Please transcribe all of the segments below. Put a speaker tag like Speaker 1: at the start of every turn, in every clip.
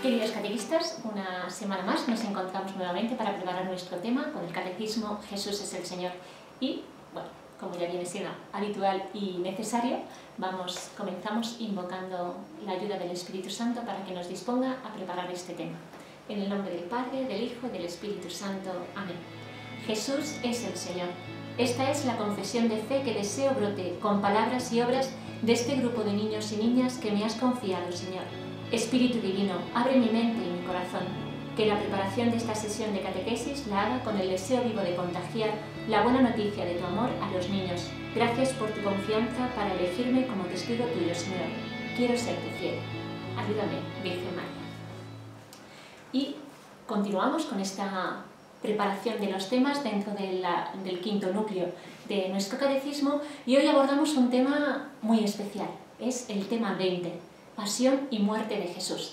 Speaker 1: Queridos catequistas, una semana más nos encontramos nuevamente para preparar nuestro tema con el Catecismo Jesús es el Señor. Y, bueno, como ya viene siendo habitual y necesario, comenzamos invocando la ayuda del Espíritu Santo para que nos disponga a preparar este tema. En el nombre del Padre, del Hijo y del Espíritu Santo. Amén. Jesús es el Señor. Esta es la confesión de fe que deseo brote con palabras y obras de este grupo de niños y niñas que me has confiado, Señor. Espíritu Divino, abre mi mente y mi corazón, que la preparación de esta sesión de catequesis la haga con el deseo vivo de contagiar la buena noticia de tu amor a los niños. Gracias por tu confianza para elegirme como testigo tuyo, Señor. Quiero serte fiel. Ayúdame, Virgen María. Y continuamos con esta preparación de los temas dentro del quinto núcleo de nuestro catecismo, y hoy abordamos un tema muy especial. Es el tema 20. Pasión y muerte de Jesús.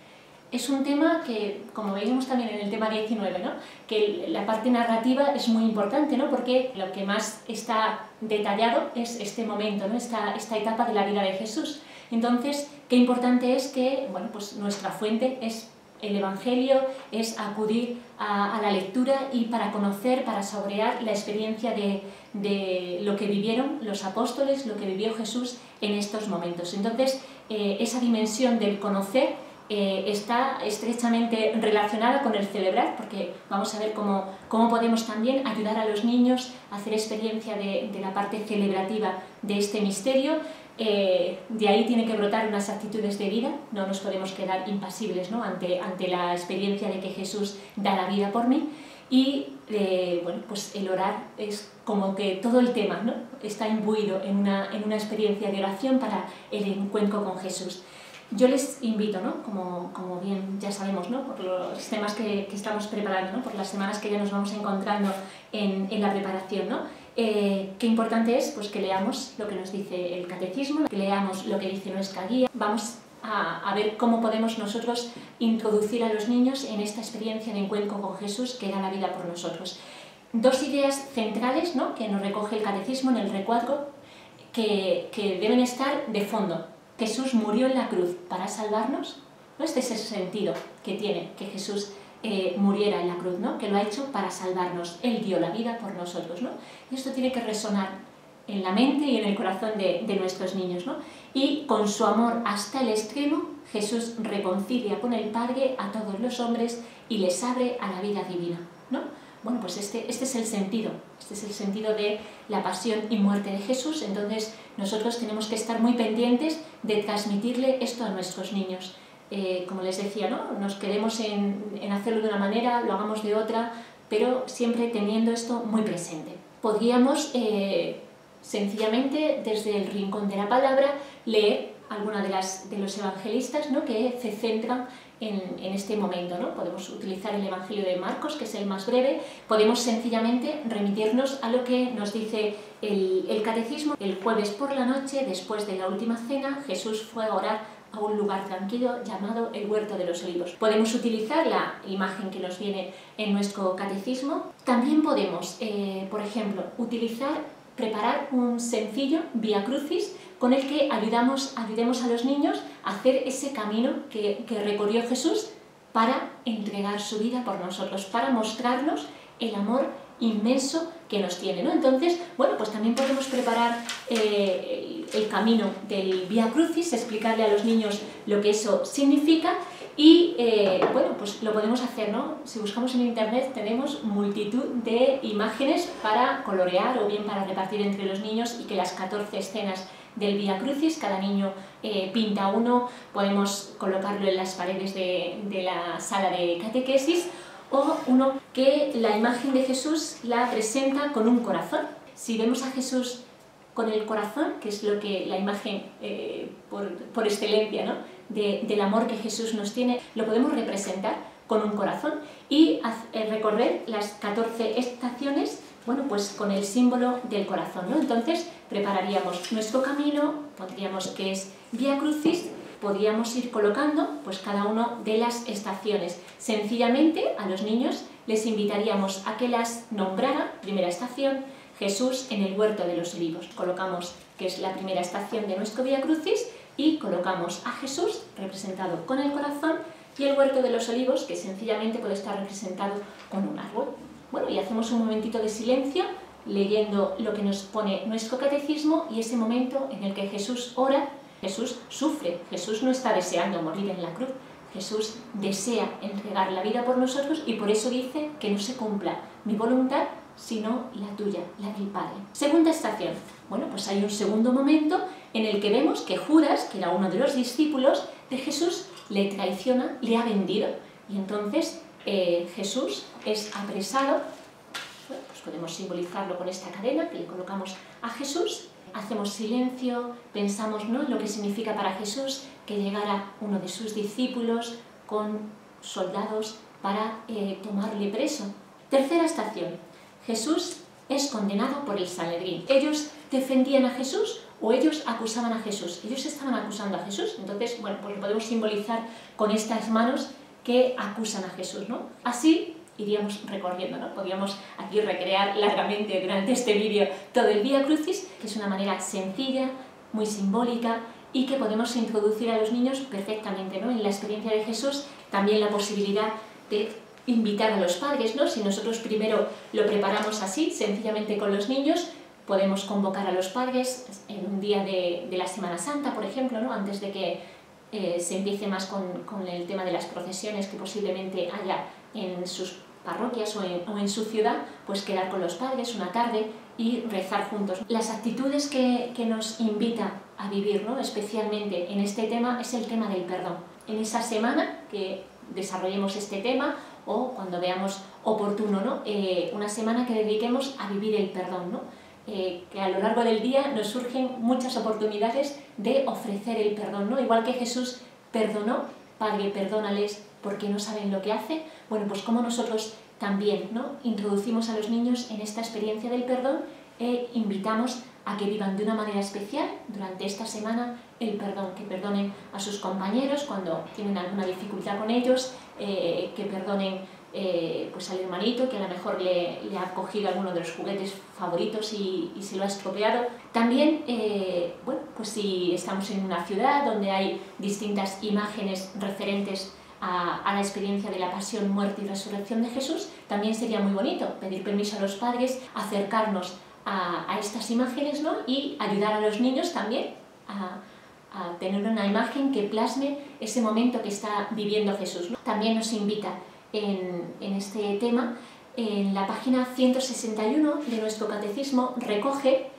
Speaker 1: Es un tema que, como veíamos también en el tema 19, ¿no? Que la parte narrativa es muy importante, ¿no? Porque lo que más está detallado es este momento, ¿no? esta etapa de la vida de Jesús. Entonces, qué importante es que, bueno, pues nuestra fuente es el Evangelio, es acudir a la lectura y para conocer, para saborear la experiencia de lo que vivieron los apóstoles, lo que vivió Jesús en estos momentos. Entonces, esa dimensión del conocer está estrechamente relacionada con el celebrar, porque vamos a ver cómo podemos también ayudar a los niños a hacer experiencia de la parte celebrativa de este misterio. De ahí tiene que brotar unas actitudes de vida, no nos podemos quedar impasibles, ¿no? ante la experiencia de que Jesús da la vida por mí. Y bueno, pues el orar es como que todo el tema, ¿no? Está imbuido en una experiencia de oración para el encuentro con Jesús. Yo les invito, ¿no? como bien ya sabemos, ¿no? Por los temas que estamos preparando, ¿no? Por las semanas que ya nos vamos encontrando en la preparación, ¿no? Qué importante es pues, que leamos lo que nos dice el catecismo, que leamos lo que dice nuestra guía. Vamos a ver cómo podemos nosotros introducir a los niños en esta experiencia de encuentro con Jesús que da la vida por nosotros. Dos ideas centrales, ¿no? Que nos recoge el catecismo en el recuadro que deben estar de fondo. Jesús murió en la cruz para salvarnos, ¿no? Este es el sentido que tiene que Jesús muriera en la cruz, ¿no? Que lo ha hecho para salvarnos. Él dio la vida por nosotros, ¿no? Y esto tiene que resonar en la mente y en el corazón de nuestros niños, ¿no? Y con su amor hasta el extremo, Jesús reconcilia con el Padre a todos los hombres y les abre a la vida divina, ¿no? Bueno, pues este es el sentido de la pasión y muerte de Jesús. Entonces nosotros tenemos que estar muy pendientes de transmitirle esto a nuestros niños. Como les decía, ¿no? Nos quedemos en hacerlo de una manera, lo hagamos de otra, pero siempre teniendo esto muy presente. Podríamos sencillamente desde el rincón de la palabra leer alguna de los evangelistas, ¿no? Que se centran en este momento, ¿no? Podemos utilizar el Evangelio de Marcos, que es el más breve. Podemos sencillamente remitirnos a lo que nos dice el catecismo. El jueves por la noche, después de la última cena, Jesús fue a orar a un lugar tranquilo llamado el Huerto de los Olivos. Podemos utilizar la imagen que nos viene en nuestro catecismo. También podemos, por ejemplo, preparar un sencillo Vía Crucis con el que ayudemos a los niños a hacer ese camino que recorrió Jesús para entregar su vida por nosotros, para mostrarnos el amor inmenso que nos tiene, ¿no? Entonces, bueno, pues también podemos preparar el camino del Vía Crucis, explicarle a los niños lo que eso significa y, bueno, pues lo podemos hacer, ¿no? Si buscamos en internet tenemos multitud de imágenes para colorear o bien para repartir entre los niños y que las 14 escenas del Vía Crucis, cada niño pinta uno, podemos colocarlo en las paredes de la sala de catequesis, o uno que la imagen de Jesús la presenta con un corazón. Si vemos a Jesús con el corazón, que es lo que la imagen por excelencia, ¿no? del amor que Jesús nos tiene, lo podemos representar con un corazón y recorrer las 14 estaciones, bueno, pues con el símbolo del corazón, ¿no? Entonces prepararíamos nuestro camino, pondríamos que es Vía Crucis, podríamos ir colocando pues cada una de las estaciones. Sencillamente a los niños les invitaríamos a que las nombraran. Primera estación, Jesús en el Huerto de los Olivos. Colocamos que es la primera estación de nuestro Vía Crucis y colocamos a Jesús representado con el corazón y el huerto de los olivos, que sencillamente puede estar representado con un árbol. Bueno, y hacemos un momentito de silencio leyendo lo que nos pone nuestro catecismo y ese momento en el que Jesús ora. Jesús sufre, Jesús no está deseando morir en la cruz, Jesús desea entregar la vida por nosotros y por eso dice que no se cumpla mi voluntad, sino la tuya, la del Padre. Segunda estación. Bueno, pues hay un segundo momento en el que vemos que Judas, que era uno de los discípulos de Jesús, le traiciona, le ha vendido. Y entonces Jesús es apresado. Bueno, pues podemos simbolizarlo con esta cadena que le colocamos a Jesús. Hacemos silencio, pensamos, ¿no?, en lo que significa para Jesús que llegara uno de sus discípulos con soldados para tomarle preso. Tercera estación. Jesús es condenado por el Sanedrín. Ellos defendían a Jesús o ellos acusaban a Jesús. Ellos estaban acusando a Jesús. Entonces, bueno, pues lo podemos simbolizar con estas manos que acusan a Jesús, ¿no? Así iríamos recorriendo, ¿no? Podríamos aquí recrear largamente durante este vídeo todo el Vía Crucis, que es una manera sencilla, muy simbólica y que podemos introducir a los niños perfectamente, ¿no?, en la experiencia de Jesús. También la posibilidad de invitar a los padres, ¿no? Si nosotros primero lo preparamos así, sencillamente con los niños, podemos convocar a los padres en un día de la Semana Santa, por ejemplo, ¿no?, antes de que se empiece más con el tema de las procesiones que posiblemente haya en sus parroquias o en su ciudad, pues quedar con los padres una tarde y rezar juntos. Las actitudes que nos invita a vivir, ¿no?, especialmente en este tema, es el tema del perdón. En esa semana que desarrollemos este tema o cuando veamos oportuno, ¿no?, una semana que dediquemos a vivir el perdón, ¿no?, que a lo largo del día nos surgen muchas oportunidades de ofrecer el perdón, ¿no? Igual que Jesús perdonó, Padre, perdónales porque no saben lo que hacen. Bueno, pues como nosotros también, ¿no?, introducimos a los niños en esta experiencia del perdón e invitamos a que vivan de una manera especial durante esta semana el perdón, que perdonen a sus compañeros cuando tienen alguna dificultad con ellos, que perdonen pues al hermanito que a lo mejor le ha cogido alguno de los juguetes favoritos y se lo ha estropeado. También, bueno, pues si estamos en una ciudad donde hay distintas imágenes referentes a la experiencia de la pasión, muerte y resurrección de Jesús, también sería muy bonito pedir permiso a los padres, acercarnos a estas imágenes, ¿no?, y ayudar a los niños también a tener una imagen que plasme ese momento que está viviendo Jesús, ¿no? También nos invita en este tema, en la página 161 de nuestro catecismo, recoge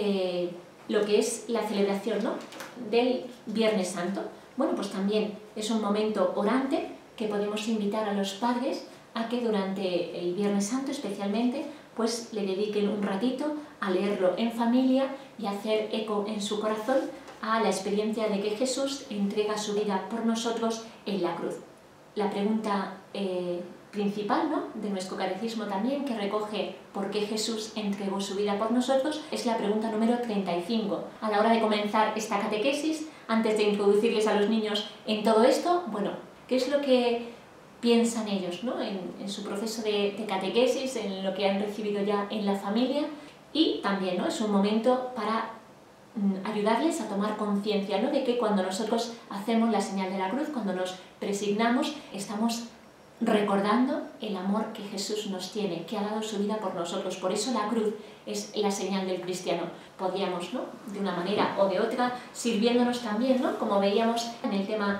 Speaker 1: lo que es la celebración, ¿no?, del Viernes Santo. Bueno, pues también es un momento orante que podemos invitar a los padres a que durante el Viernes Santo especialmente pues le dediquen un ratito a leerlo en familia y hacer eco en su corazón a la experiencia de que Jesús entrega su vida por nosotros en la cruz. La pregunta principal, ¿no?, de nuestro catecismo también, que recoge por qué Jesús entregó su vida por nosotros, es la pregunta número 35. A la hora de comenzar esta catequesis, antes de introducirles a los niños en todo esto, bueno, ¿qué es lo que piensan ellos, ¿no?, en su proceso de catequesis, en lo que han recibido ya en la familia? Y también, ¿no?, es un momento para ayudarles a tomar conciencia, ¿no?, de que cuando nosotros hacemos la señal de la cruz, cuando nos presignamos, estamos recordando el amor que Jesús nos tiene, que ha dado su vida por nosotros. Por eso la cruz es la señal del cristiano. Podríamos, ¿no?, de una manera o de otra, sirviéndonos también, ¿no?, como veíamos en el tema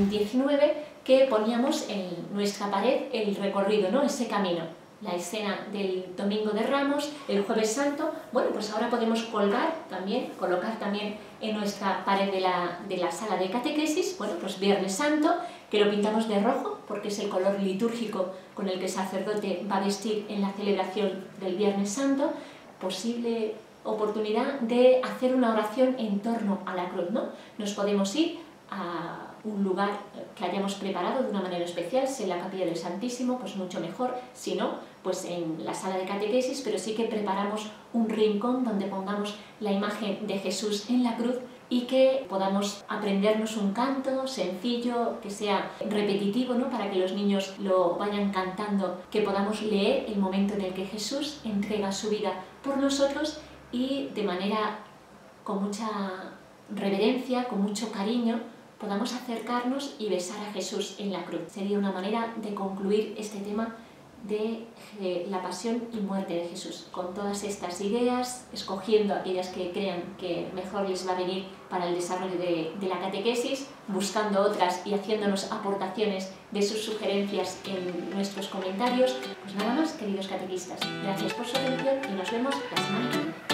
Speaker 1: 19, que poníamos en nuestra pared el recorrido, ¿no?, ese camino. La escena del Domingo de Ramos, el Jueves Santo. Bueno, pues ahora podemos colocar también en nuestra pared de la sala de catequesis, bueno, pues Viernes Santo, que lo pintamos de rojo porque es el color litúrgico con el que el sacerdote va a vestir en la celebración del Viernes Santo. Posible oportunidad de hacer una oración en torno a la cruz, ¿no? Nos podemos ir a un lugar que hayamos preparado de una manera especial, si en la Capilla del Santísimo, pues mucho mejor, si no, pues en la sala de catequesis, pero sí que preparamos un rincón donde pongamos la imagen de Jesús en la cruz y que podamos aprendernos un canto sencillo, que sea repetitivo, ¿no?, para que los niños lo vayan cantando, que podamos leer el momento en el que Jesús entrega su vida por nosotros y de manera con mucha reverencia, con mucho cariño, podamos acercarnos y besar a Jesús en la cruz. Sería una manera de concluir este tema de la pasión y muerte de Jesús, con todas estas ideas, escogiendo aquellas que crean que mejor les va a venir para el desarrollo de la catequesis, buscando otras y haciéndonos aportaciones de sus sugerencias en nuestros comentarios. Pues nada más, queridos catequistas, gracias por su atención y nos vemos la semana que viene.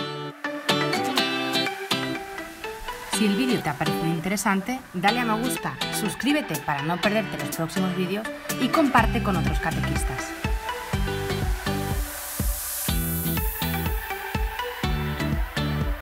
Speaker 2: Si el vídeo te ha parecido interesante, dale a me gusta, suscríbete para no perderte los próximos vídeos y comparte con otros catequistas.